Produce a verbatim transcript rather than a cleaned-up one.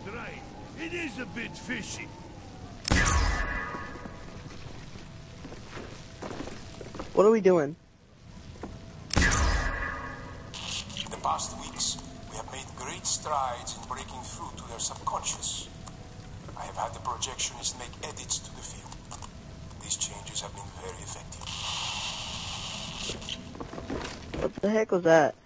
right. It is a bit fishy. What are we doing? In the past weeks, we have made great strides in breaking through to their subconscious. I have had the projectionists make edits to the field. These changes have been very effective. What the heck was that?